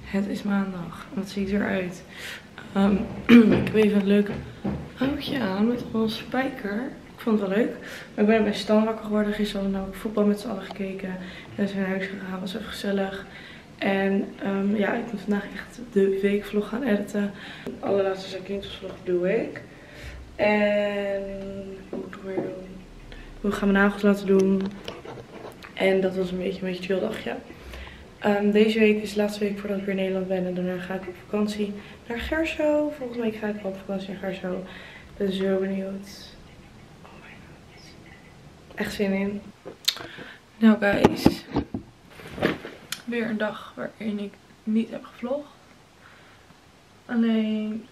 Het is maandag. Wat ziet eruit? Ik heb even een leuk outfitje aan met allemaal spijker. Ik vond het wel leuk. Maar ik ben bij Stan wakker geworden. Gisteren hadden we namelijk voetbal met z'n allen gekeken. En zijn naar huis gegaan. Was even gezellig. En ja, ik moet vandaag echt de weekvlog gaan editen. De allerlaatste zijn kindvlog doe ik. En hoe gaan we nagels laten doen. En dat was een beetje een chill dagje. Deze week is de laatste week voordat ik weer in Nederland ben. En daarna ga ik op vakantie naar Gerso. Volgende week ga ik op vakantie naar Gerso. Ik ben zo benieuwd. Oh my god. Echt zin in. Nou guys. Weer een dag waarin ik niet heb gevlogd. Alleen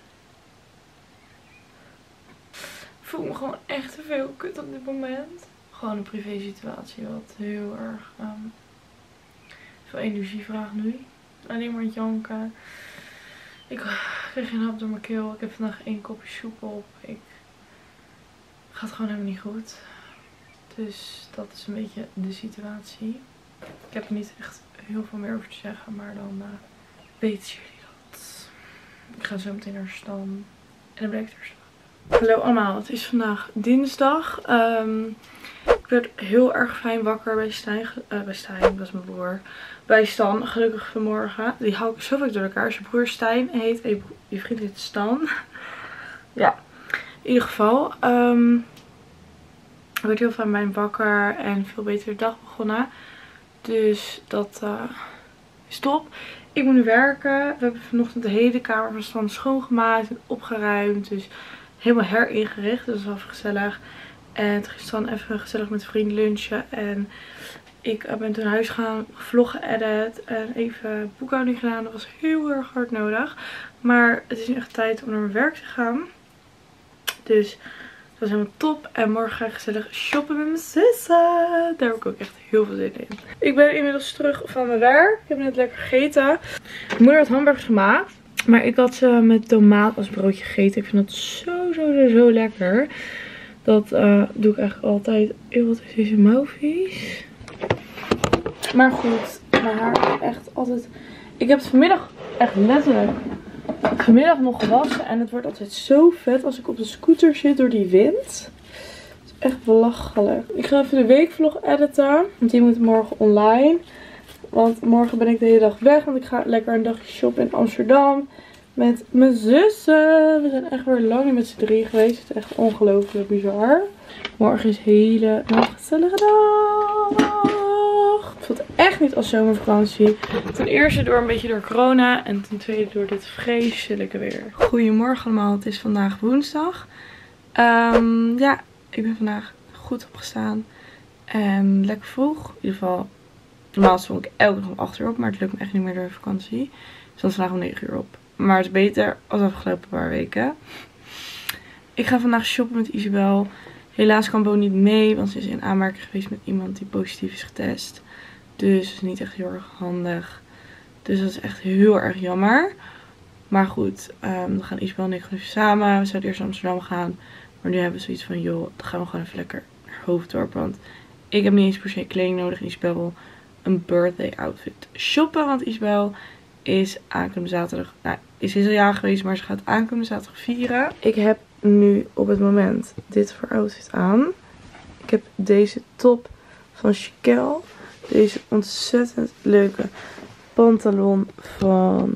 ik voel me gewoon echt te veel kut op dit moment. Gewoon een privé situatie wat heel erg veel energie vraagt nu. Alleen maar het janken. Ik kreeg geen hap door mijn keel. Ik heb vandaag 1 kopje soep op. Gaat gewoon helemaal niet goed. Dus dat is een beetje de situatie. Ik heb er niet echt heel veel meer over te zeggen. Maar dan weten jullie dat. Ik ga zo meteen naar Stan. En dan blijf ik er staan. Hallo allemaal. Het is vandaag dinsdag. Ik werd heel erg fijn wakker bij Stijn. Dat is mijn broer. Bij Stan, gelukkig vanmorgen. Die hou ik zo vaak door elkaar. Zijn broer Stijn heet. Je vriend heet Stan. Ja, in ieder geval. Ik werd heel fijn bij hem wakker. En veel beter de dag begonnen. Dus dat is top. Ik moet nu werken. We hebben vanochtend de hele kamer van Stan schoongemaakt en opgeruimd. Dus helemaal heringericht. Dus dat was wel gezellig. En toen ging Stan even gezellig met vrienden lunchen. En ik ben toen naar huis gaan, vloggen edit en even boekhouding gedaan. Dat was heel erg hard nodig. Maar het is nu echt tijd om naar mijn werk te gaan. Dus dat was helemaal top. En morgen ga ik gezellig shoppen met mijn zussen. Daar heb ik ook echt heel veel zin in. Ik ben inmiddels terug van mijn werk. Ik heb net lekker gegeten. Mijn moeder had hamburgers gemaakt. Maar ik had ze met tomaat als broodje gegeten. Ik vind dat zo lekker. Dat doe ik eigenlijk altijd. Eeuw, wat is deze mouw vies. Maar goed, mijn haar is echt altijd... Ik heb het vanmiddag echt letterlijk vanmiddag nog gewassen. En het wordt altijd zo vet als ik op de scooter zit door die wind. Het is echt belachelijk. Ik ga even de weekvlog editen. Want die moet morgen online. Want morgen ben ik de hele dag weg. Want ik ga lekker een dagje shoppen in Amsterdam. Met mijn zussen. We zijn echt weer lang niet met z'n 3 geweest. Het is echt ongelooflijk bizar. Morgen is hele gezellige dag. Het voelt echt niet als zomervakantie. Ten eerste door een beetje door corona. En ten tweede door dit vreselijke weer. Goedemorgen allemaal. Het is vandaag woensdag. Ja, ik ben vandaag goed opgestaan. En lekker vroeg. In ieder geval, normaal stond ik elke dag om 8 uur op. Maar het lukt me echt niet meer door de vakantie. Dus ik stond vandaag om 9 uur op. Maar het is beter als de afgelopen paar weken. Ik ga vandaag shoppen met Isabel. Helaas kan Bo niet mee. Want ze is in aanmerking geweest met iemand die positief is getest. Dus het is niet echt heel erg handig. Dus dat is echt heel erg jammer. Maar goed, dan gaan Isabel en ik gewoon even samen. We zouden eerst naar Amsterdam gaan. Maar nu hebben we zoiets van, joh, dan gaan we gewoon even lekker naar Hoofddorp. Want ik heb niet eens per se kleding nodig. Isabel wil een birthday outfit shoppen. Want Isabel is aankomende zaterdag, nou, is al jaar geweest, maar ze gaat aankomende zaterdag vieren. Ik heb nu op het moment dit voor outfit aan. Ik heb deze top van Chiquel. Deze ontzettend leuke pantalon van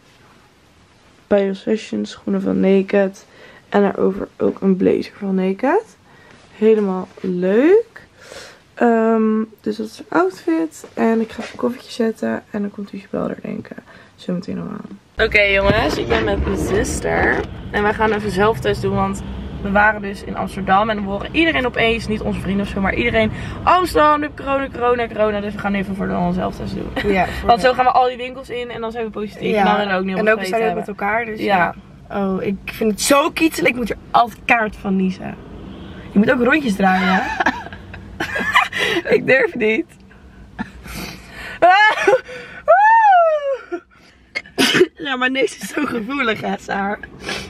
Bios Fashion. Schoenen van Naked. En daarover ook een blazer van Naked. Helemaal leuk. Dus dat is een outfit. En ik ga een koffertje zetten. En dan komt Isabel er denken. Zo meteen al aan. Oké jongens, ik ben met mijn zuster. En wij gaan even zelftest doen. Want we waren dus in Amsterdam. En dan horen iedereen opeens, niet onze vrienden of zo, maar iedereen. Amsterdam, nu heb corona. Dus we gaan even voor de zelftest doen. Ja, want zo gaan we al die winkels in. En dan zijn we positief. Ja. En dan willen we ook niet op. En ook zijn we met elkaar. Dus ja. Oh, ik vind het zo kietselig. Ik moet er altijd kaart van niezen. Je moet ook rondjes draaien. Ik durf niet. Ja, maar neus is zo gevoelig, hè, Saar.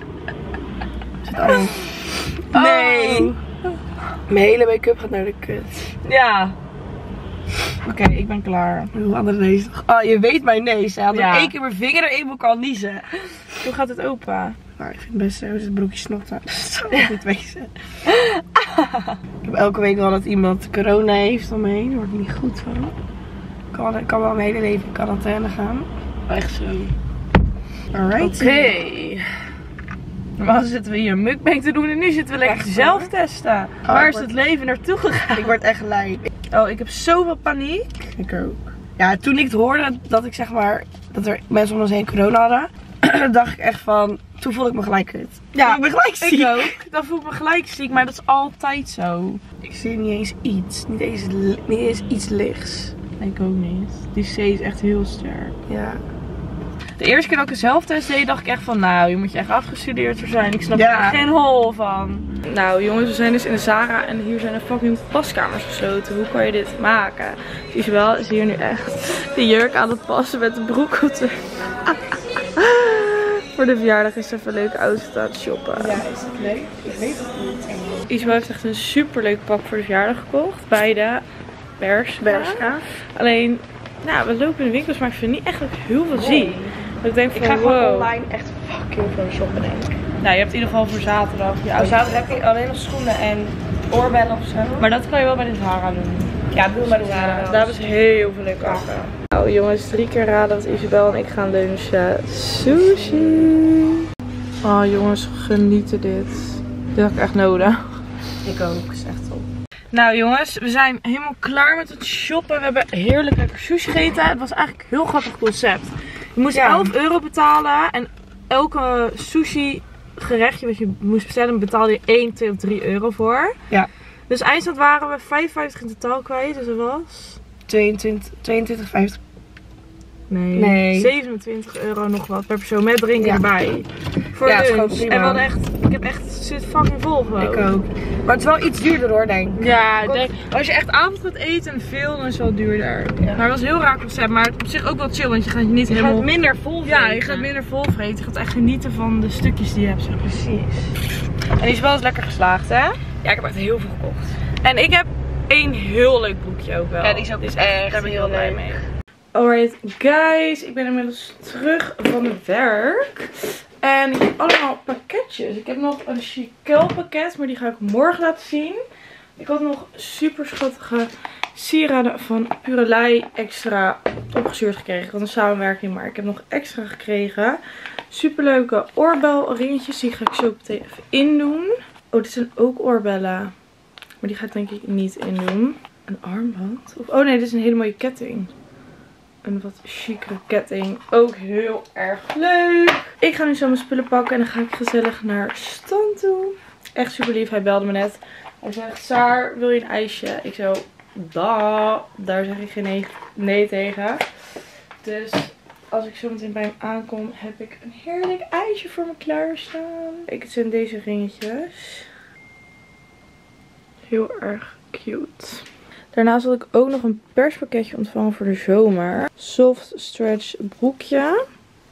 Oh. Nee. Mijn hele make-up gaat naar de kut. Ja. Oké, ik ben klaar. Hoe andere neus. Oh, je weet mijn neus. Hè? Als ik 1 keer mijn vinger erin moet, kan niezen. Hoe gaat het open? Maar ik vind het best zo, het broekje snotten. Dat zou ik niet wezen. Ik heb elke week wel dat iemand corona heeft om me heen. Daar word ik niet goed van. Ik kan wel mijn hele leven in quarantaine gaan. Echt zo. Alright. Oké. Normaal zitten we hier een mukbang te doen en nu zitten we lekker zelf testen. Waar is het leven naartoe gegaan? Ik word echt lui. Oh, ik heb zoveel paniek. Ik ook. Ja, toen ik het hoorde dat ik zeg maar, dat er mensen om ons heen corona hadden, dacht ik echt van, toen voelde ik me gelijk kut. Ja, ik ben gelijk ziek. Ik ook. Dan voel ik me gelijk ziek, maar dat is altijd zo. Ik zie niet eens iets. Niet eens iets lichts. Ik ook niet. Die C is echt heel sterk. Ja. De eerste keer dat ik een zelftest deed, dacht ik echt van, nou, je moet je echt afgestudeerd voor zijn. Ik snap Ja. er geen hol van. Nou jongens, we zijn dus in de Zara en hier zijn de fucking paskamers gesloten. Hoe kan je dit maken? Isabel is hier nu echt de jurk aan het passen met de broek op de... Voor de verjaardag is ze even een leuke outfit aan het shoppen. Ja, is dat leuk? Ik weet het niet. Isabel heeft echt een super leuk pak voor de verjaardag gekocht. Bij de Bershka. Alleen, nou, we lopen in de winkels, maar ik vind niet echt dat ik heel veel zie. Ik denk van, Ik ga gewoon wow. online echt fucking veel shoppen, denk ik. Nou, je hebt in ieder geval voor zaterdag. Ja, zaterdag heb je alleen nog schoenen en oorbellen of zo. Maar dat kan je wel bij de Zara doen. Ja, doe maar de Ja, Zara. daar hebben ze heel veel leuke afspraken. Nou jongens, 3 keer raden wat Isabel en ik gaan lunchen. Sushi. Oh jongens, genieten dit. Dit had ik echt nodig. Ik ook, is echt top. Nou jongens, we zijn helemaal klaar met het shoppen. We hebben heerlijk lekker sushi gegeten. Het was eigenlijk een heel grappig concept. Je moest 11 euro betalen en elke sushi gerechtje wat je moest bestellen betaalde je 1, 2 of 3 euro voor. Ja. Dus eindstand waren we 55 in totaal kwijt, dus dat was... 22,50. Nee. 27 euro nog wat per persoon met drinken erbij. Voor Ja, het is lunch. gewoon prima. En we hadden echt, ik heb echt, zit fucking vol gewoon. Ik ook. Maar het is wel iets duurder hoor, denk ik. Ja, als je echt avond gaat eten en veel, dan is het wel duurder. Ja. Maar het was een heel raar concept, maar op zich ook wel chill, want je gaat niet helemaal... gaat minder vol vreten. Ja, je gaat minder vol vreten. Je gaat echt genieten van de stukjes die je hebt, zeg maar. Precies. En die is wel eens lekker geslaagd, hè? Ja, ik heb echt heel veel gekocht. En ik heb één heel leuk broekje ook wel. Ja, die is ook echt daar ben ik heel heel blij leuk. mee. Alright guys, ik ben inmiddels terug van het werk. En ik heb allemaal pakketjes. Ik heb nog een Chiquel pakket, maar die ga ik morgen laten zien. Ik had nog super schattige sieraden van Purelei extra opgestuurd gekregen. Ik had een samenwerking, maar ik heb nog extra gekregen. Super leuke oorbelringetjes, die ga ik zo meteen even indoen. Oh, dit zijn ook oorbellen. Maar die ga ik denk ik niet indoen. Een armband? Oh nee, dit is een hele mooie ketting. Een wat chicere ketting. Ook heel erg leuk. Ik ga nu zo mijn spullen pakken en dan ga ik gezellig naar Stan toe. Echt super lief. Hij belde me net. Hij zegt, Saar, wil je een ijsje? Ik zo, daar zeg ik geen nee tegen. Dus als ik zo meteen bij hem aankom, heb ik een heerlijk ijsje voor me klaarstaan. Het zijn deze ringetjes. Heel erg cute. Daarnaast had ik ook nog een perspakketje ontvangen voor de zomer. Soft stretch broekje.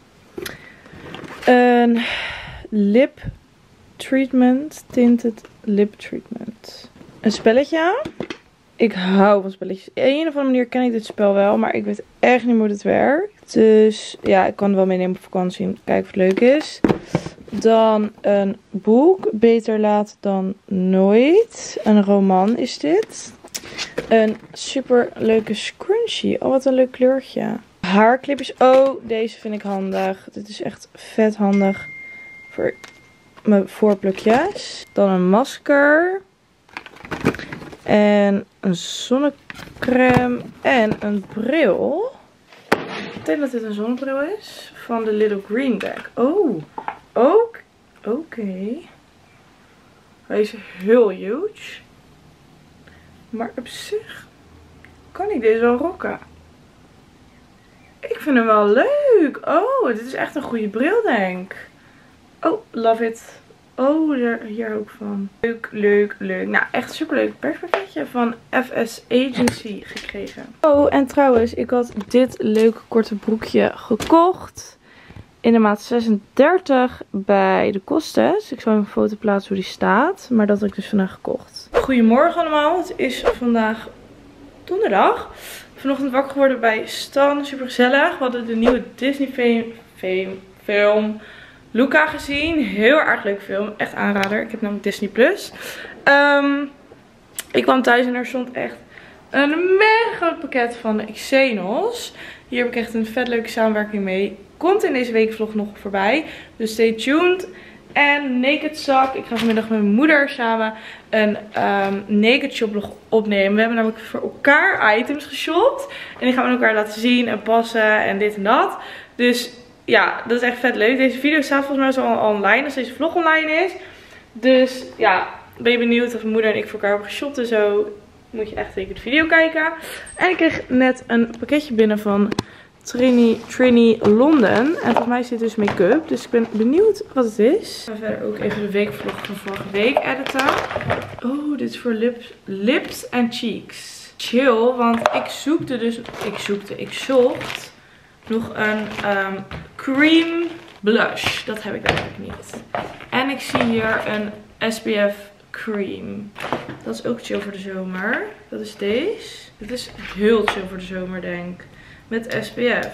Een lip treatment. Tinted lip treatment. Een spelletje. Ik hou van spelletjes. Op een of andere manier ken ik dit spel wel. Maar ik weet echt niet hoe het werkt. Dus ja, ik kan het wel meenemen op vakantie. Kijken of het leuk is. Dan een boek. Beter laat dan nooit. Een roman is dit. Een super leuke scrunchie. Oh, wat een leuk kleurtje. Haarclipjes. Oh, deze vind ik handig. Dit is echt vet handig voor mijn voorplukjes. Dan een masker. En een zonnecrème. En een bril. Ik denk dat dit een zonnebril is. Van de Little Green Bag. Oh, ook. Oké. Hij is heel huge. Maar op zich kan ik deze wel rocken. Ik vind hem wel leuk. Oh, dit is echt een goede bril, denk ik. Oh, love it. Oh, hier ook van. Leuk, leuk, leuk. Nou, echt super leuk perspakketje van FS Agency gekregen. Oh, en trouwens, ik had dit leuke korte broekje gekocht. In de maat 36 bij de Kostes. Ik zal even een foto plaatsen hoe die staat. Maar dat heb ik dus vandaag gekocht. Goedemorgen allemaal. Het is vandaag donderdag. Vanochtend wakker geworden bij Stan. Super gezellig. We hadden de nieuwe Disney film Luca gezien. Heel erg leuke film. Echt aanrader. Ik heb namelijk Disney Plus. Ik kwam thuis en er stond echt een mega groot pakket van de Xenos. Hier heb ik echt een vet leuke samenwerking mee. Komt in deze week vlog nog voorbij. Dus stay tuned. En Naked Sock. Ik ga vanmiddag met mijn moeder samen een Naked Shoplog opnemen. We hebben namelijk voor elkaar items geshopt. En die gaan we elkaar laten zien en passen en dit en dat. Dus ja, dat is echt vet leuk. Deze video staat volgens mij al online als deze vlog online is. Dus ja, ben je benieuwd of mijn moeder en ik voor elkaar hebben geshopt en zo, moet je echt zeker de video kijken. En ik kreeg net een pakketje binnen van Trini London. En volgens mij zit dus make-up. Dus ik ben benieuwd wat het is. Ik ga verder ook even de weekvlog van vorige week editen. Oh, dit is voor lips en cheeks. Chill, want ik zocht nog een cream blush. Dat heb ik eigenlijk niet. En ik zie hier een SPF cream. Dat is ook chill voor de zomer. Dat is deze. Dit is heel chill voor de zomer, denk ik. Met SPF.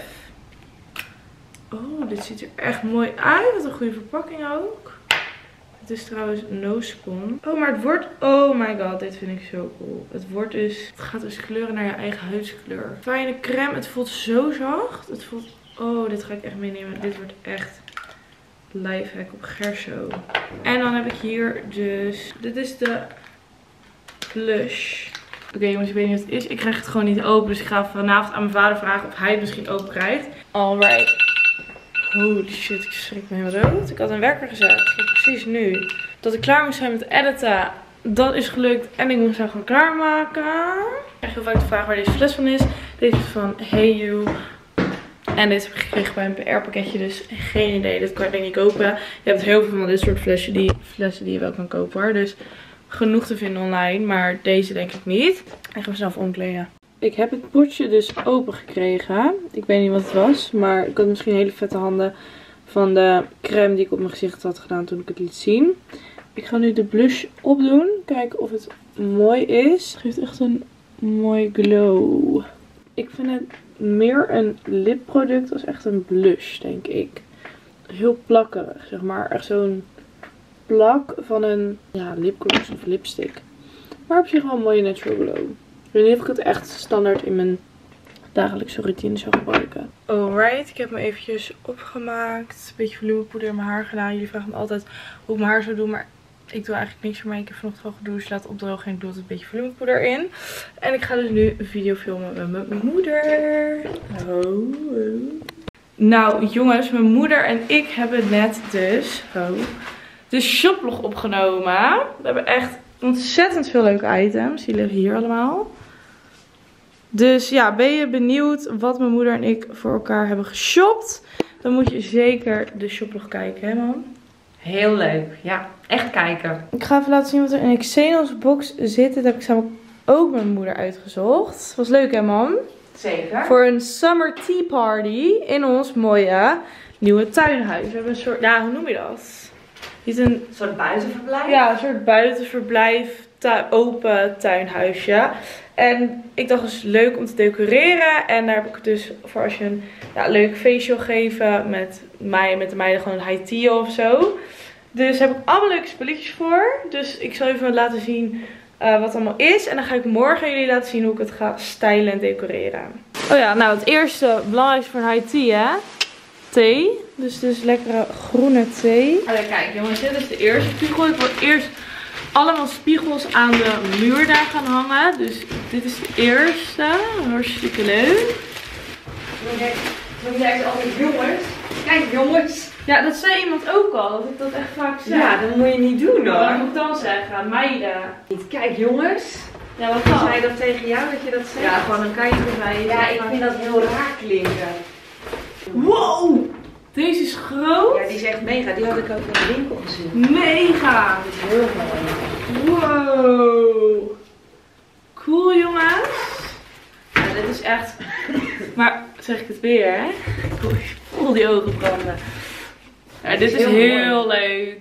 Oh, dit ziet er echt mooi uit. Wat een goede verpakking ook. Het is trouwens no spon. Oh, maar het wordt... Oh my god, dit vind ik zo cool. Het wordt dus... Het gaat dus kleuren naar je eigen huidskleur. Fijne crème. Het voelt zo zacht. Het voelt... Oh, dit ga ik echt meenemen. Dit wordt echt lifehack op Gerso. En dan heb ik hier dus... Dit is de blush. Oké, jongens, ik weet niet wat het is. Ik krijg het gewoon niet open. Dus ik ga vanavond aan mijn vader vragen of hij het misschien open krijgt. Alright. Holy shit, ik schrik me helemaal rood. Ik had een wekker gezet. Precies nu. Dat ik klaar moest zijn met editen. Dat is gelukt. En ik moest haar gewoon klaarmaken. Ik krijg heel vaak de vraag waar deze fles van is. Deze is van Hey You. En deze heb ik gekregen bij een PR-pakketje. Dus geen idee. Dit kan je denk ik niet kopen. Je hebt heel veel van dit soort flessen die je wel kan kopen hoor. Dus genoeg te vinden online. Maar deze denk ik niet. Ik ga mezelf omkleden. Ik heb het potje dus open gekregen. Ik weet niet wat het was. Maar ik had misschien hele vette handen van de crème die ik op mijn gezicht had gedaan toen ik het liet zien. Ik ga nu de blush opdoen. Kijken of het mooi is. Het geeft echt een mooi glow. Ik vind het meer een lipproduct als echt een blush, denk ik. Heel plakkerig, zeg maar. Echt zo'n plak van een lipgloss of lipstick. Maar op zich wel een mooie natural glow. Ik weet niet of ik het echt standaard in mijn dagelijkse routine zou gebruiken. Alright, ik heb me eventjes opgemaakt. Een beetje volumepoeder in mijn haar gedaan. Jullie vragen me altijd hoe ik mijn haar zou doen, maar ik doe eigenlijk niks voor mij. Ik heb vanochtend al gedoucht, laat opdrogen en ik doe altijd een beetje volumepoeder in. En ik ga dus nu een video filmen met mijn moeder. Nou jongens, mijn moeder en ik hebben net dus de shoplog opgenomen. We hebben echt ontzettend veel leuke items. Die liggen hier allemaal. Dus ja, ben je benieuwd wat mijn moeder en ik voor elkaar hebben geshopt? Dan moet je zeker de shoplog kijken, hè man? Heel leuk. Ja, echt kijken. Ik ga even laten zien wat er in een Xenos box zit. Dit heb ik samen ook met mijn moeder uitgezocht. Was leuk hè man? Zeker. Voor een summer tea party in ons mooie nieuwe tuinhuis. We hebben een soort, hoe noem je dat? Niet een soort buitenverblijf? Ja, een soort buitenverblijf, open tuinhuisje. En ik dacht het is leuk om te decoreren. En daar heb ik dus voor als je een leuk feestje wil geven met mij, met de meiden gewoon een high tea of zo. Dus heb ik allemaal leuke spulletjes voor. Dus ik zal even laten zien wat het allemaal is. En dan ga ik morgen jullie laten zien hoe ik het ga stylen en decoreren. Oh ja, nou het eerste belangrijkste voor een high tea hè. Thee. Dus lekkere groene thee. Oh ja, kijk jongens, dit is de eerste spiegel. Ik wil eerst allemaal spiegels aan de muur daar gaan hangen. Dus dit is de eerste. Hartstikke leuk. Dan zei ze altijd jongens. Kijk jongens. Ja, dat zei iemand ook al. Dat ik dat echt vaak zeg. Ja, dat moet je niet doen hoor. Wat moet ik dan zeggen? Meiden. Kijk jongens. Ja, wat dan? Zei dat tegen jou dat je dat zegt? Ja, gewoon een kijkje bij. Ja, ik vind dat heel raar klinken. Wow! Deze is groot. Ja, die is echt mega. Die had ik ook in de winkel gezien. Mega! Die is heel mooi. Wow! Cool jongens. Ja, dit is echt... Maar zeg ik het weer hè? Ik voel die ogen branden. Ja, dit is heel leuk.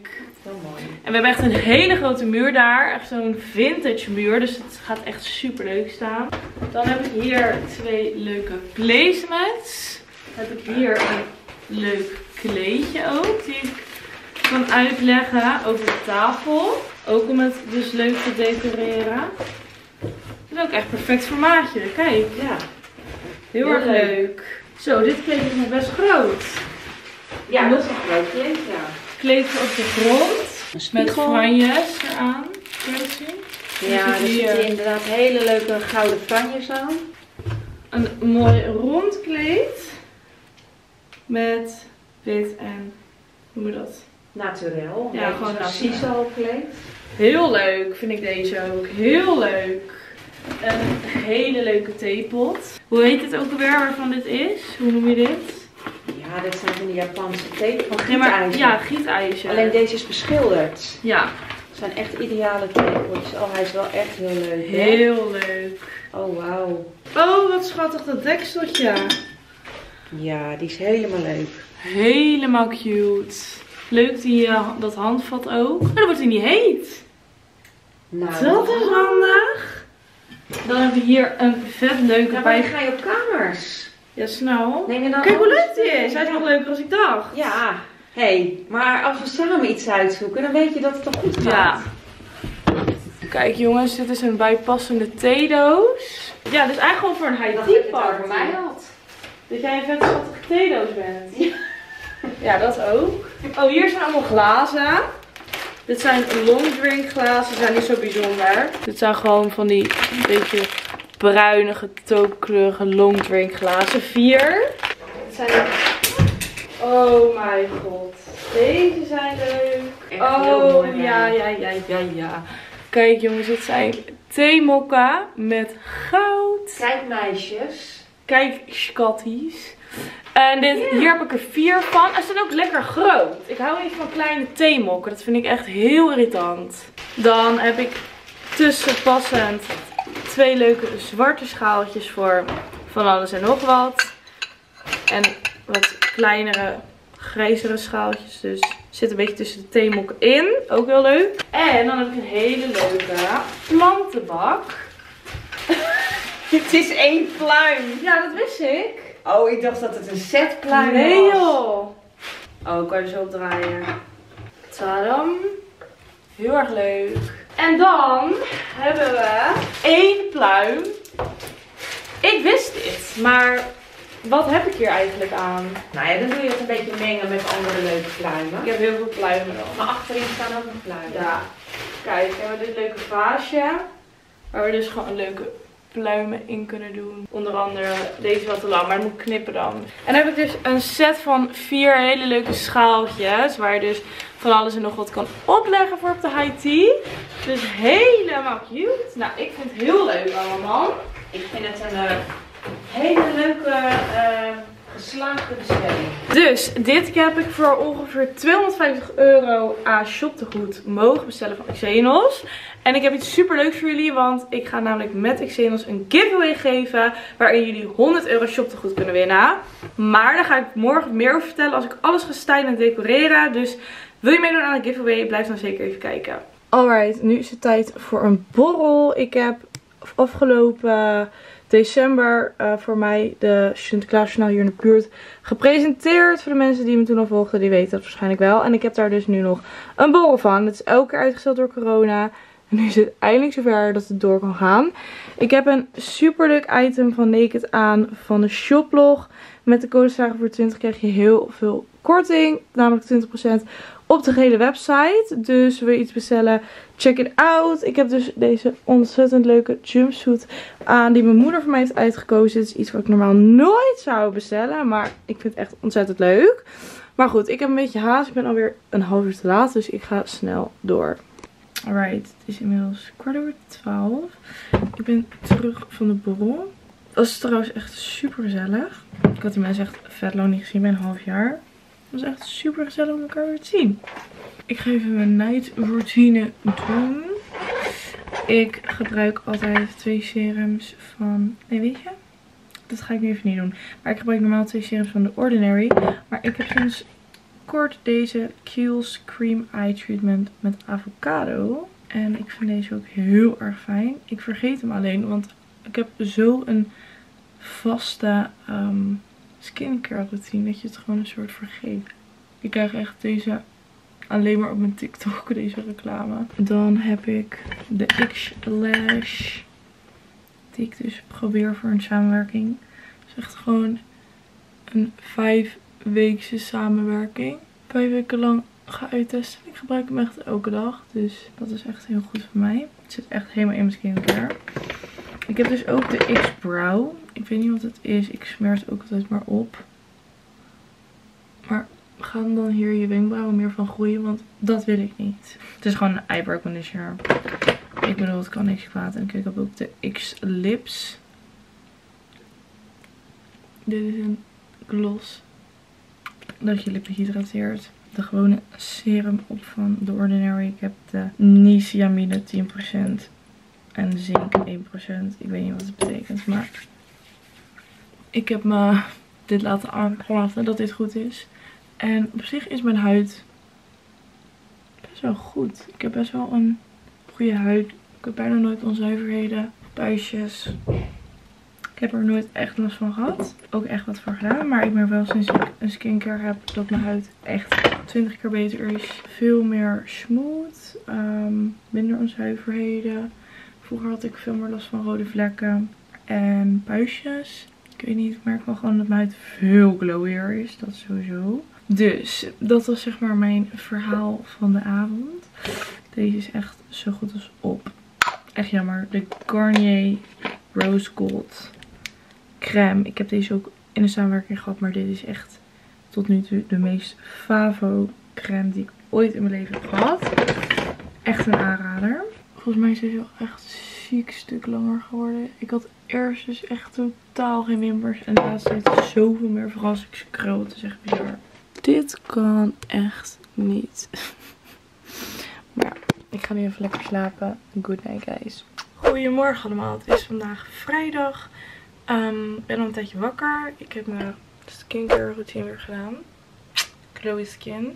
Heel mooi. En we hebben echt een hele grote muur daar. Echt zo'n vintage muur. Dus het gaat echt super leuk staan. Dan heb ik hier 2 leuke placemats. Dan heb ik hier een leuk kleedje ook. Die ik kan uitleggen over de tafel. Ook om het dus leuk te decoreren. Dat is ook echt perfect voor maatje. Kijk. Ja. Heel erg leuk. Zo, dit kleedje is nog best groot. Ja, dat is een groot kleed, ja. Kleedje op de grond. Met franjes eraan. Kun je het zien? Ja, er zitten inderdaad hele leuke gouden franjes aan. Een mooi rond kleed. Met wit en, hoe noem je dat? Naturel. Ja, gewoon precies al kleed. Heel leuk vind ik deze ook. Heel leuk. Een hele leuke theepot. Hoe heet het ook alweer waarvan dit is? Hoe noem je dit? Ja, dit zijn van die Japanse theepot. Van gietijzer. Ja, gietijzer. Alleen deze is beschilderd. Ja. Het zijn echt ideale theepotjes. Oh, hij is wel echt heel leuk. Hè? Heel leuk. Oh, wauw. Oh, wat schattig dat dekseltje. Ja, die is helemaal leuk. Helemaal cute. Leuk dat handvat ook. Oh, dan wordt hij niet heet. Nou, dat is handig. Dan hebben we hier een vet leuke bij. Ga je op kamers? Ja, snel. Neem je dan kijk hoe leuk die is. Hij is nog leuker dan ik dacht. Ja. Hé, maar als we samen iets uitzoeken, dan weet je dat het toch goed gaat. Ja. Kijk jongens, dit is een bijpassende theedoos. Ja, dit is eigenlijk gewoon voor een high tea party. Voor mij had. Dat jij een vet schattige theedoos bent. Ja. Ja, dat ook. Oh, hier zijn allemaal glazen. Dit zijn long drink glazen, zijn niet zo bijzonder. Dit zijn gewoon van die beetje bruinige, taupekleurige long drink glazen. 4. Dit zijn oh mijn god. Deze zijn leuk. Echt oh, mooi, ja. Kijk jongens, dit zijn theemokken met goud. Kijk meisjes. Kijk schatties. En hier heb ik er 4 van. En ze zijn ook lekker groot. Ik hou even van kleine theemokken. Dat vind ik echt heel irritant. Dan heb ik tussenpassend 2 leuke zwarte schaaltjes voor van alles en nog wat. En wat kleinere, grijzere schaaltjes. Dus zit een beetje tussen de theemokken in. Ook heel leuk. En dan heb ik een hele leuke plantenbak. Het is 1 pluim. Ja, dat wist ik. Oh, ik dacht dat het een set pluim was. Nee joh. Oh, ik kan je zo opdraaien. Tadam. Heel erg leuk. En dan hebben we 1 pluim. Ik wist dit, maar wat heb ik hier eigenlijk aan? Nou ja, dan doe je het een beetje mengen met andere leuke pluimen. Ik heb heel veel pluimen nog. Maar achterin staan ook nog pluimen. Ja. Kijk, we hebben dit leuke vaasje. Waar we dus gewoon leuke pluimen in kunnen doen. Onder andere, deze is wat te lang, maar dat moet ik knippen dan. En dan heb ik dus een set van 4 hele leuke schaaltjes. Waar je dus van alles en nog wat kan opleggen voor op de high tea. Dus helemaal cute. Nou, ik vind het heel leuk allemaal. Ik vind het een hele leuke geslaagde bestelling. Dus dit heb ik voor ongeveer €250 aan shoptegoed mogen bestellen van Xenos. En ik heb iets super leuks voor jullie, want ik ga namelijk met Xenos een giveaway geven waarin jullie €100 shoptegoed kunnen winnen. Maar daar ga ik morgen meer over vertellen als ik alles ga stylen en decoreren. Dus wil je meedoen aan de giveaway, blijf dan zeker even kijken. Alright, nu is het tijd voor een borrel. Ik heb afgelopen december voor mij de Sinterklaasjournaal hier in de buurt gepresenteerd. Voor de mensen die me toen al volgden, die weten dat waarschijnlijk wel. En ik heb daar dus nu nog een borrel van. Het is elke keer uitgesteld door corona. En nu is het eindelijk zover dat het door kan gaan. Ik heb een super leuk item van Naked aan van de shoplog. Met de code Saga voor 20 krijg je heel veel korting. Namelijk 20% op de gele website. Dus wil je iets bestellen, check it out. Ik heb dus deze ontzettend leuke jumpsuit aan die mijn moeder voor mij heeft uitgekozen. Het is iets wat ik normaal nooit zou bestellen. Maar ik vind het echt ontzettend leuk. Maar goed, ik heb een beetje haast. Ik ben alweer een half uur te laat. Dus ik ga snel door. Alright, het is inmiddels 11:15. Ik ben terug van de borrel. Dat is trouwens echt super gezellig. Ik had die mensen echt vet lang niet gezien, bij een half jaar. Het was echt super gezellig om elkaar weer te zien. Ik ga even mijn night routine doen. Ik gebruik altijd 2 serums van... Nee, weet je? Dat ga ik nu even niet doen. Maar ik gebruik normaal 2 serums van The Ordinary. Maar ik heb sinds kort deze Kiehl's Cream Eye Treatment met avocado. En ik vind deze ook heel erg fijn. Ik vergeet hem alleen, want ik heb zo een vaste skincare routine dat je het gewoon een soort vergeet. Ik krijg echt deze alleen maar op mijn TikTok, deze reclame. Dan heb ik de X-Lash. Die ik dus probeer voor een samenwerking. Het is echt gewoon een 5-weekse samenwerking. 5 weken lang ga uittesten. Ik gebruik hem echt elke dag. Dus dat is echt heel goed voor mij. Het zit echt helemaal in mijn skincare. Ik heb dus ook de X-Brow. Ik weet niet wat het is. Ik smeer het ook altijd maar op. Maar gaan dan hier je wenkbrauwen meer van groeien? Want dat wil ik niet. Het is gewoon een eyebrow conditioner. Ik bedoel, het kan niks kwaad. En ik heb ook de X-Lips. Dit is een gloss. Dat je lippen hydrateert. De gewone serum op van The Ordinary. Ik heb de niacinamide 10%. En zink 1%. Ik weet niet wat het betekent. Maar ik heb me dit laten aangeven dat dit goed is. En op zich is mijn huid best wel goed. Ik heb best wel een goede huid. Ik heb bijna nooit onzuiverheden. Puistjes. Ik heb er nooit echt last van gehad. Ook echt wat voor gedaan. Maar ik merk wel sinds ik een skincare heb dat mijn huid echt 20 keer beter is. Veel meer smooth. Minder onzuiverheden. Vroeger had ik veel meer last van rode vlekken. En puistjes. Ik weet niet, ik merk wel gewoon dat mijn huid veel glowier is. Dat sowieso. Dus dat was zeg maar mijn verhaal van de avond. Deze is echt zo goed als op. Echt jammer. De Garnier Rose Gold crème. Ik heb deze ook in de samenwerking gehad. Maar dit is echt tot nu toe de meest favo crème die ik ooit in mijn leven heb gehad. Echt een aanrader. Volgens mij is deze wel echt een ziek stuk langer geworden. Ik had eerst dus echt totaal geen wimpers. En laatst heeft het zoveel meer. Vooral als ik scrul. Het is echt bizar. Dit kan echt niet. Maar ja, ik ga nu even lekker slapen. Good night, guys. Goedemorgen allemaal. Het is vandaag vrijdag. Ik ben al een tijdje wakker. Ik heb mijn skincare routine weer gedaan. Glowy Skin.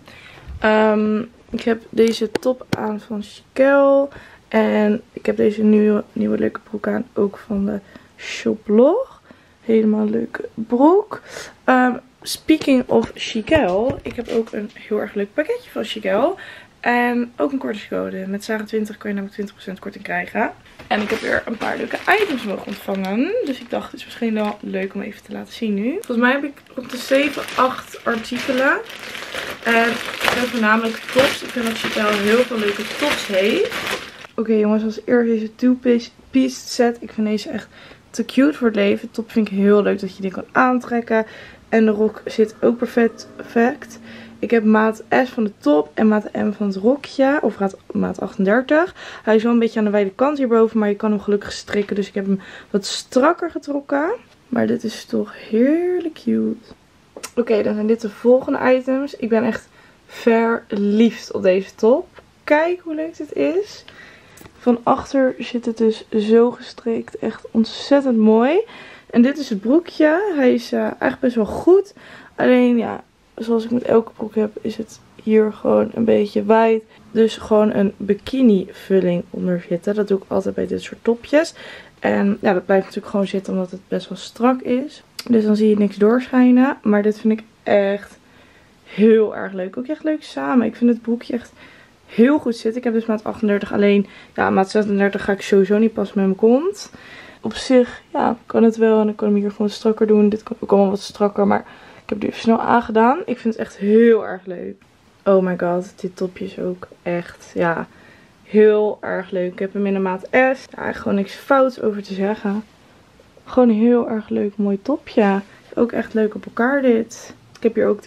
Ik heb deze top aan van Chiquelle. En ik heb deze nieuwe leuke broek aan. Ook van de Shoplog. Helemaal leuke broek. Speaking of Chiquelle. Ik heb ook een heel erg leuk pakketje van Chiquelle. En ook een kortingscode. Met Sarah 20 kan je namelijk 20% korting krijgen. En ik heb weer een paar leuke items mogen ontvangen. Dus ik dacht, het is misschien wel leuk om even te laten zien nu. Volgens mij heb ik rond de 7, 8 artikelen. En ik heb voornamelijk tops. Ik vind dat Chiquelle heel veel leuke tops heeft. Oké, jongens, als eerst deze two-piece set. Ik vind deze echt te cute voor het leven. Top vind ik heel leuk dat je die kan aantrekken. En de rok zit ook perfect. Ik heb maat S van de top en maat M van het rokje. Of maat 38. Hij is wel een beetje aan de wijde kant hierboven. Maar je kan hem gelukkig strikken. Dus ik heb hem wat strakker getrokken. Maar dit is toch heerlijk cute. Oké, dan zijn dit de volgende items. Ik ben echt verliefd op deze top. Kijk hoe leuk dit is. Van achter zit het dus zo gestrikt. Echt ontzettend mooi. En dit is het broekje. Hij is eigenlijk best wel goed. Alleen ja, zoals ik met elke broek heb, is het hier gewoon een beetje wijd. Dus gewoon een bikini vulling onder zitten. Dat doe ik altijd bij dit soort topjes. En ja, dat blijft natuurlijk gewoon zitten omdat het best wel strak is. Dus dan zie je niks doorschijnen. Maar dit vind ik echt heel erg leuk. Ook echt leuk samen. Ik vind het broekje echt heel goed zitten. Ik heb dus maat 38. Alleen ja, maat 36 ga ik sowieso niet passen met mijn kont. Op zich ja, kan het wel. En dan kan ik hem hier gewoon strakker doen. Dit kan ook allemaal wat strakker. Maar ik heb die even snel aangedaan. Ik vind het echt heel erg leuk. Oh my god. Dit topje is ook echt ja, heel erg leuk. Ik heb hem in de maat S. Ja, gewoon niks fouts over te zeggen. Gewoon een heel erg leuk mooi topje. Ook echt leuk op elkaar dit. Ik heb hier ook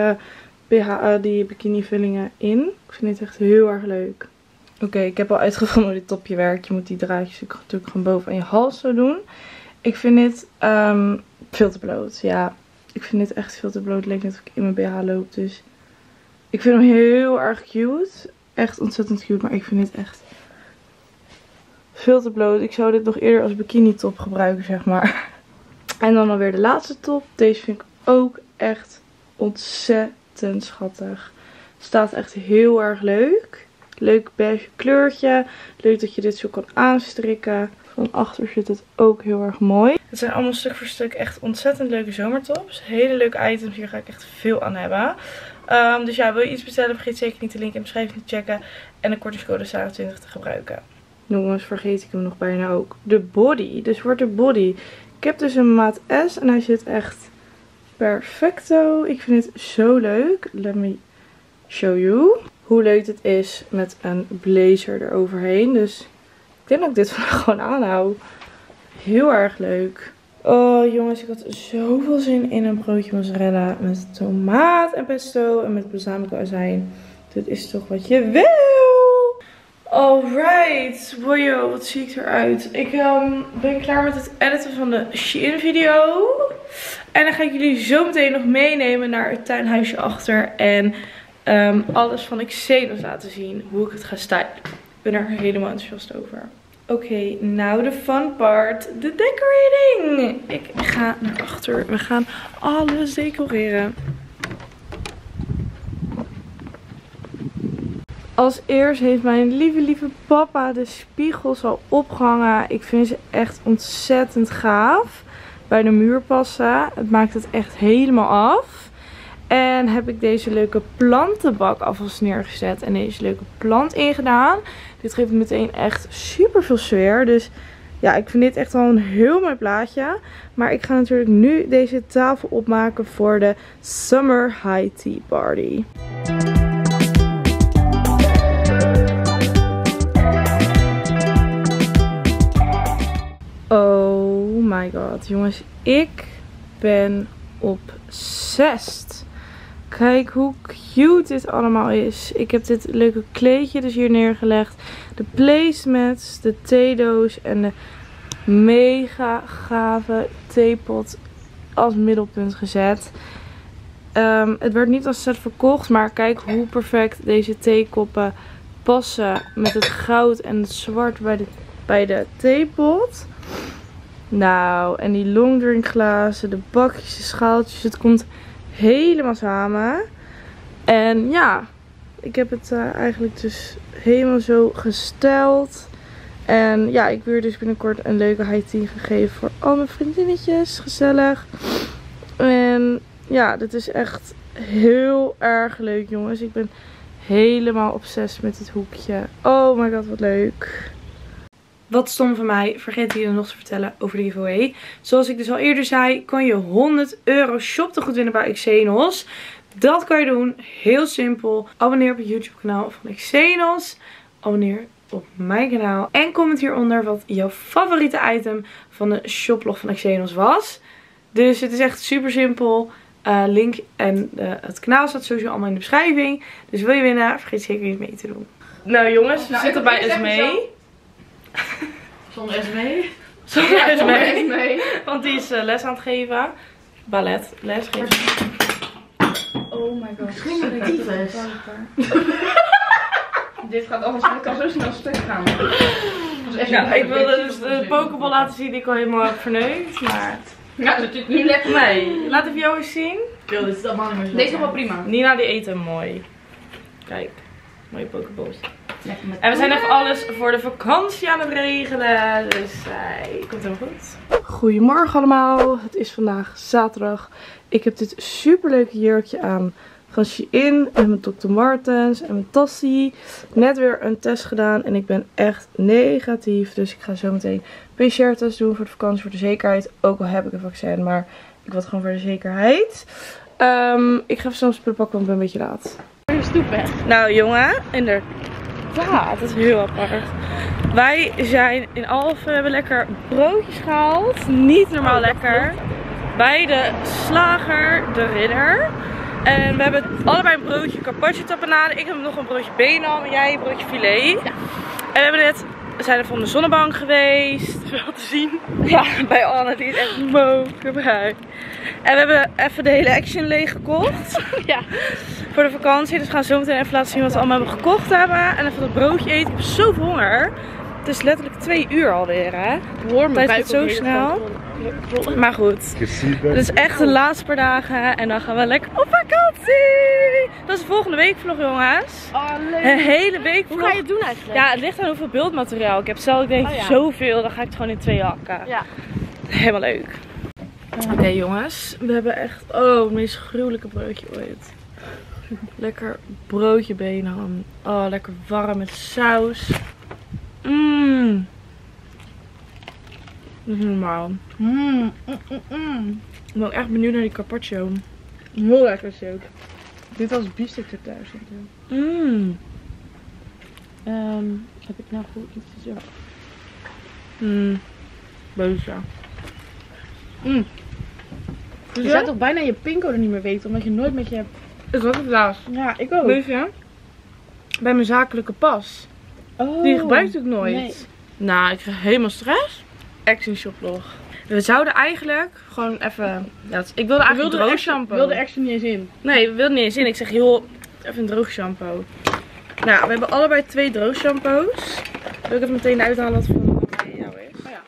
die bikini vullingen in. Ik vind dit echt heel erg leuk. Oké, ik heb al uitgevonden hoe dit topje werkt. Je moet die draadjes natuurlijk gewoon boven aan je hals zo doen. Ik vind dit veel te bloot. Ja, ik vind dit echt veel te bloot. Het lijkt net of ik in mijn BH loop. Dus ik vind hem heel erg cute. Echt ontzettend cute. Maar ik vind dit echt veel te bloot. Ik zou dit nog eerder als bikini top gebruiken, zeg maar. En dan alweer de laatste top. Deze vind ik ook echt ontzettend ontzettend schattig. Staat echt heel erg leuk. Leuk beige kleurtje. Leuk dat je dit zo kan aanstrikken. Van achter zit het ook heel erg mooi. Het zijn allemaal stuk voor stuk echt ontzettend leuke zomertops. Hele leuke items. Hier ga ik echt veel aan hebben. Dus ja, wil je iets bestellen, vergeet zeker niet de link in de beschrijving te checken. En de kortingscode Sarah20 te gebruiken. Jongens, vergeet ik hem nog bijna ook. De body. Dus wordt de body. Ik heb dus een maat S en hij zit echt perfecto. Ik vind het zo leuk. Let me show you. Hoe leuk dit is met een blazer eroverheen. Dus ik denk dat ik dit vandaag gewoon aanhoud. Heel erg leuk. Oh jongens, ik had zoveel zin in een broodje mozzarella met tomaat en pesto en met balsamico azijn. Dit is toch wat je wil? Alright. Wow, wat zie ik eruit. Ik ben klaar met het editen van de Shein video. En dan ga ik jullie zo meteen nog meenemen naar het tuinhuisje achter. En alles van Xenos laten zien. Hoe ik het ga stylen. Ik ben er helemaal enthousiast over. Oké, now the fun part. De decorating. Ik ga naar achter. We gaan alles decoreren. Als eerst heeft mijn lieve papa de spiegels al opgehangen. Ik vind ze echt ontzettend gaaf. Bij de muur passen. Het maakt het echt helemaal af. En heb ik deze leuke plantenbak alvast neergezet. En deze leuke plant ingedaan. Dit geeft meteen echt super veel sfeer. Dus ja, ik vind dit echt al een heel mooi plaatje. Maar ik ga natuurlijk nu deze tafel opmaken voor de Summer High Tea Party. Oh my god, jongens. Ik ben obsessed. Kijk hoe cute dit allemaal is. Ik heb dit leuke kleedje dus hier neergelegd. De placemats, de theedoos en de mega gave theepot als middelpunt gezet. Het werd niet als set verkocht, maar kijk hoe perfect deze theekoppen passen met het goud en het zwart bij de theepot. Nou, en die longdrinkglazen, de bakjes, de schaaltjes, het komt helemaal samen. En ja, ik heb het eigenlijk dus helemaal zo gesteld. En ja, ik wil dus binnenkort een leuke high tea gegeven voor al mijn vriendinnetjes. Gezellig. En ja, dit is echt heel erg leuk, jongens. Ik ben helemaal obsessief met dit hoekje. Oh my god, wat leuk. Wat stom van mij, vergeet jullie nog te vertellen over de giveaway. Zoals ik dus al eerder zei, kan je €100 shoptegoed winnen bij Xenos. Dat kan je doen, heel simpel. Abonneer op het YouTube kanaal van Xenos. Abonneer op mijn kanaal. En comment hieronder wat jouw favoriete item van de shoplog van Xenos was. Dus het is echt super simpel. Link en het kanaal staat sowieso allemaal in de beschrijving. Dus wil je winnen, vergeet zeker niet mee te doen. Nou jongens, we zitten bij Esmee. Zonder Esmee? Zonder Esmee. Want die is les aan het geven. Ballet, les geven. Oh my god. Misschien een tyfus. Dit gaat alles, het kan zo snel stuk gaan. Nou, ik wilde dus de pokeball laten zien die ik al helemaal heb verneukt. Maar ja, dat zit nu lekker mee. Laat even jou eens zien. Dit is allemaal niet meer zo. Deze is wel prima. Nina die eet hem mooi. Kijk, mooie pokeballs. En we zijn even alles voor de vakantie aan het regelen. Dus komt helemaal goed. Goedemorgen allemaal. Het is vandaag zaterdag. Ik heb dit super leuke jurkje aan van Shein. En mijn Dr. Martens en mijn tassie. Net weer een test gedaan. En ik ben echt negatief. Dus ik ga zo meteen een PCR-test doen voor de vakantie. Voor de zekerheid. Ook al heb ik een vaccin. Maar ik wil het gewoon voor de zekerheid. Ik ga even snel spullen pakken, want ik ben een beetje laat. De stoep weg. Nou jongen, inderdaad, dat is heel apart. Wij zijn in Alphen, we hebben lekker broodjes gehaald. Niet normaal lekker. Bij de slager, de Ridder. En we hebben allebei een broodje carpaccio tapenade. Ik heb nog een broodje benam en jij een broodje filet. Ja. En we zijn er van de zonnebank geweest. Wel te zien. Ja, bij Anne, die is echt mokerbruik. En we hebben even de hele Action leeg gekocht. Ja. Voor de vakantie. Dus we gaan zo meteen even laten zien wat we allemaal hebben gekocht hebben. En even dat broodje eten. Ik heb zoveel honger. Het is letterlijk 2 uur alweer, hè. De tijd gaat zo snel. Maar goed. Het is echt de laatste paar dagen. En dan gaan we lekker op vakantie. volgende week vlog, jongens. Oh, leuk. Een hele week vlog. Hoe ga je het doen eigenlijk? Ja, het ligt aan hoeveel beeldmateriaal ik heb. Stel ik denk zoveel, dan ga ik het gewoon in 2 hakken. Ja. Helemaal leuk. Oké, jongens, we hebben echt, het meest gruwelijke broodje ooit. Lekker broodje benham. Oh, lekker warm met saus. Mmm. Dat is niet normaal. Ik ben ook echt benieuwd naar die carpaccio. Heel lekker is ook. Dit was biefstuk er thuis. Heb ik nou goed iets te zeggen? Boze. Je zou toch bijna je pincode niet meer weten, omdat je nooit met je... Ik had het laatst. Ja, ik ook. Weet je? Bij mijn zakelijke pas. Oh, Die gebruik ik nooit. nee. Nou, ik krijg helemaal stress. Action shoplog. We zouden eigenlijk gewoon even... Ja, ik wilde eigenlijk droog shampoo. Ik wilde er extra niet eens in. Nee, we wilden niet eens in. Ik zeg, joh, even een droog shampoo. Nou, we hebben allebei 2 droog shampoos. Wil ik even meteen uithalen wat van jou is. Oh ja.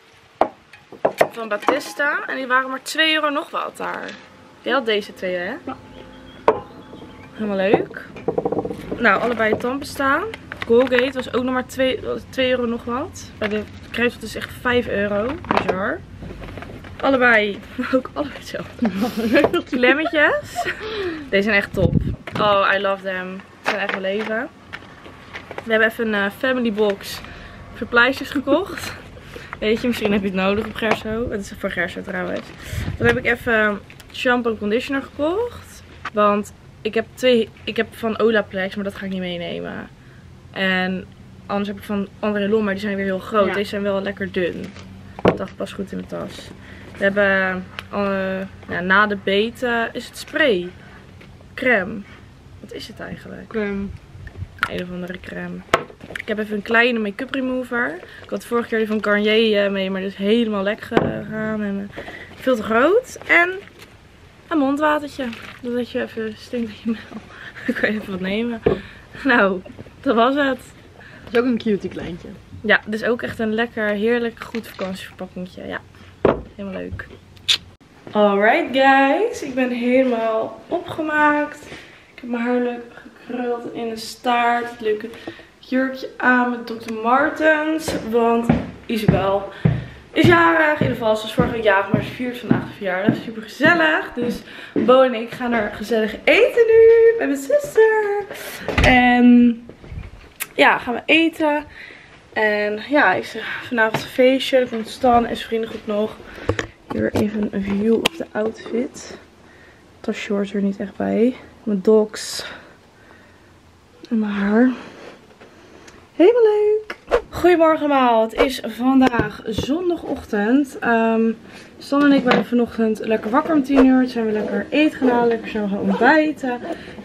Van Batista. En die waren maar €2 nog wat daar. Je had deze 2, hè? Ja. Helemaal leuk. Nou, allebei tandpasta. Colgate was ook nog maar €2 nog wat. Bij de Kruidvat is echt €5. Bizar. Allebei, ook allebei hetzelfde. Lemmetjes. Deze zijn echt top. Oh, I love them. Ze zijn echt mijn leven. We hebben even een family box verpleisters gekocht. Weet je, misschien heb je het nodig op Gerso. Het is voor Gerso trouwens. Dan heb ik even shampoo en conditioner gekocht. Want ik heb van Olaplex, maar dat ga ik niet meenemen. En anders heb ik van André Lom, maar die zijn weer heel groot. Ja. Deze zijn wel lekker dun. Dat dacht pas goed in mijn tas. We hebben na de beten is het spray. Crème. Wat is het eigenlijk? Een of andere crème. Ik heb even een kleine make-up remover. Ik had vorige keer die van Garnier mee, maar die is helemaal lek gegaan. En veel te groot. En een mondwatertje. Dat je even stinkt in je mel. Dan kan je even wat nemen. Nou, dat was het. Dat is ook een cutie kleintje. Ja, dus ook echt een lekker, heerlijk, goed vakantieverpakkingje. Ja, helemaal leuk. Alright guys, ik ben helemaal opgemaakt. Ik heb mijn haar leuk gekruld in een staart. Het leuke jurkje aan met Dr. Martens. Want Isabel is jarig. In ieder geval, ze was vorige week jarig, maar ze viert vandaag de verjaardag. Super gezellig. Dus Bo en ik gaan er gezellig eten nu met mijn zuster. En ja, gaan we eten. En ja, ik zeg vanavond een feestje. Er komt Stan en zijn vriendengroep nog. Hier even een view op de outfit. Tas shorts er niet echt bij. Mijn dogs. En mijn haar. Helemaal leuk. Goedemorgen allemaal. Het is vandaag zondagochtend. Stan en ik waren vanochtend lekker wakker om 10 uur. Toen zijn we lekker eten gaan halen. Lekker zo gaan ontbijten.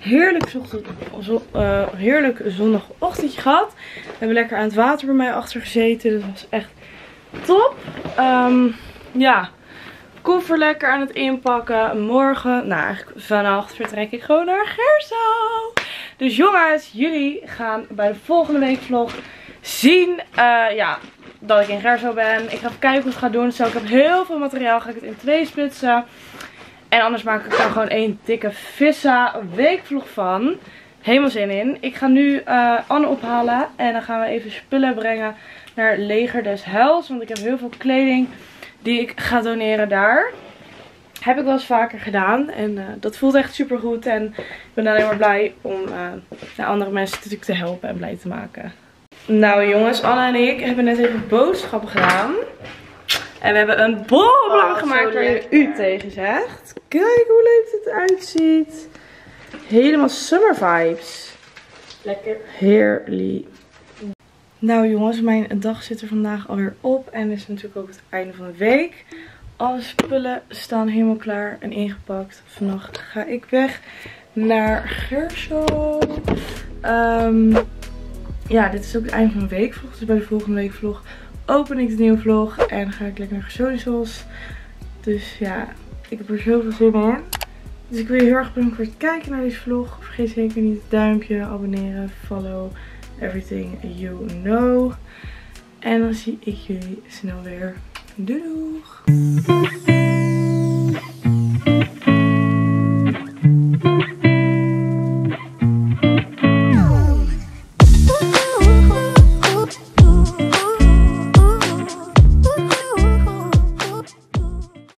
Heerlijk zondagochtendje gehad. We hebben lekker aan het water bij mij achter gezeten. Dat was echt top. Ja. Koffer lekker aan het inpakken. Morgen, nou eigenlijk vannacht vertrek ik gewoon naar Gerso. Dus jongens, jullie gaan bij de volgende week vlog zien dat ik in Gerso ben. Ik ga even kijken hoe ik het ga doen. Zo, ik heb heel veel materiaal. Ga ik het in 2 splitsen. En anders maak ik er gewoon 1 dikke vissa weekvlog van. Helemaal zin in. Ik ga nu Anne ophalen. En dan gaan we even spullen brengen naar Leger des Heils. Want ik heb heel veel kleding die ik ga doneren daar. Heb ik wel eens vaker gedaan. En dat voelt echt super goed. En ik ben alleen maar blij om andere mensen natuurlijk te helpen en blij te maken. Nou jongens, Anne en ik hebben net even boodschappen gedaan. En we hebben een bollenplan gemaakt waar je u tegen zegt. Kijk hoe leuk dit eruit ziet. Helemaal summer vibes. Lekker. Heerlijk. Nou jongens, mijn dag zit er vandaag alweer op. En het is natuurlijk ook het einde van de week. Alle spullen staan helemaal klaar en ingepakt. Vannacht ga ik weg naar Gerso. Ja, dit is ook het einde van de weekvlog. Dus bij de volgende weekvlog open ik de nieuwe vlog. En dan ga ik lekker naar Gersonisos. Dus ja, ik heb er zoveel zin in. Dus ik wil je heel erg bedanken voor het kijken naar deze vlog. Vergeet zeker niet het duimpje, abonneren, follow, everything you know. En dan zie ik jullie snel weer. Doei doeg!